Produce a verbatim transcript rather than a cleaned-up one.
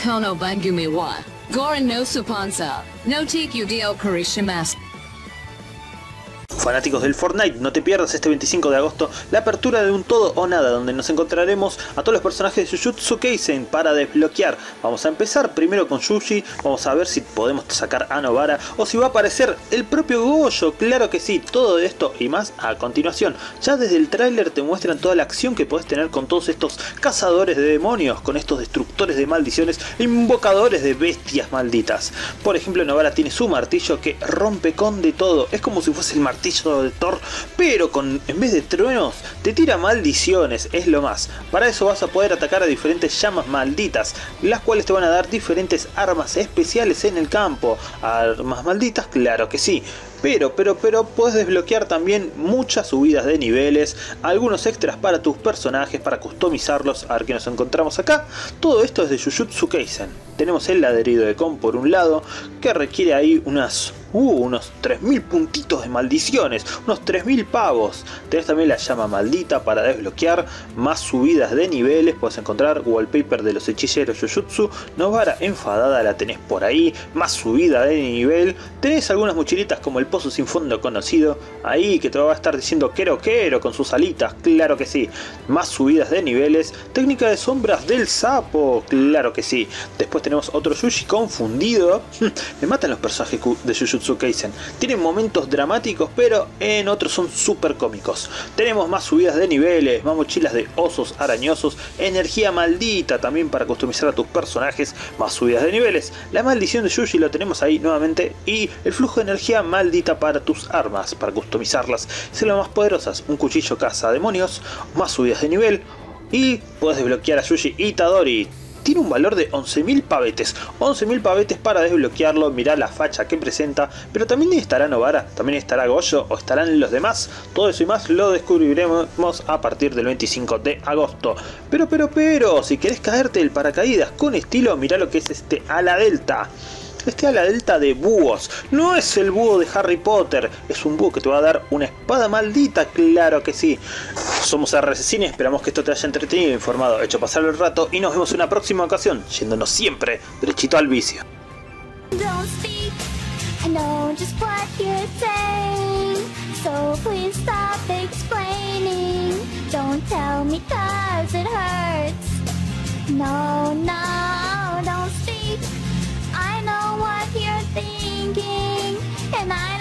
Kono Bangumi wa Goran no Supansa, no Tiku Dio Karishimasu. Fanáticos del Fortnite, no te pierdas este veinticinco de agosto la apertura de un todo o nada, donde nos encontraremos a todos los personajes de Jujutsu Kaisen para desbloquear. Vamos a empezar primero con Yuji, vamos a ver si podemos sacar a Nobara o si va a aparecer el propio Gojo. Claro que sí, todo esto y más a continuación. Ya desde el tráiler te muestran toda la acción que puedes tener con todos estos cazadores de demonios, con estos destructores de maldiciones e invocadores de bestias malditas. Por ejemplo, Nobara tiene su martillo que rompe con de todo, es como si fuese el martillo de Thor, pero con en vez de truenos te tira maldiciones, es lo más. Para eso vas a poder atacar a diferentes llamas malditas, las cuales te van a dar diferentes armas especiales en el campo. Armas malditas, claro que sí. Pero, pero, pero puedes desbloquear también muchas subidas de niveles, algunos extras para tus personajes, para customizarlos. A ver qué nos encontramos acá. Todo esto es de Jujutsu Kaisen. Tenemos el ladrido de Kon por un lado, que requiere ahí unas, uh, unos tres mil puntitos de maldiciones, unos tres mil pavos. Tenés también la llama maldita para desbloquear más subidas de niveles. Puedes encontrar wallpaper de los hechiceros Jujutsu. Nobara enfadada la tenés por ahí, más subida de nivel. Tenés algunas mochilitas como el pozo sin fondo conocido, ahí que te va a estar diciendo quiero quiero con sus alitas, claro que sí. Más subidas de niveles, técnica de sombras del sapo, claro que sí. Después tenemos otro Yuji confundido. Me matan los personajes de Jujutsu Kaisen, tienen momentos dramáticos pero en otros son súper cómicos. Tenemos más subidas de niveles, más mochilas de osos arañosos, energía maldita también para customizar a tus personajes, más subidas de niveles. La maldición de Yuji lo tenemos ahí nuevamente y el flujo de energía maldita para tus armas, para customizarlas, ser las más poderosas. Un cuchillo caza demonios, más subidas de nivel y puedes desbloquear a Yuji Itadori. Tiene un valor de once mil pavetes, once mil pavetes para desbloquearlo. Mirá la facha que presenta, pero también estará Nobara, también estará Gojo o estarán los demás. Todo eso y más lo descubriremos a partir del veinticinco de agosto. Pero, pero, pero, si querés caerte el paracaídas con estilo, mirá lo que es este ala delta. Este ala delta de búhos, no es el búho de Harry Potter, es un búho que te va a dar una espada maldita, claro que sí. Somos R S Cine, esperamos que esto te haya entretenido, informado, hecho pasar el rato y nos vemos en una próxima ocasión, yéndonos siempre derechito al vicio. Don't speak, I know just what you're saying, so please stop explaining. Don't tell me cause it hurts. No, no, don't speak. I know what you're thinking, and I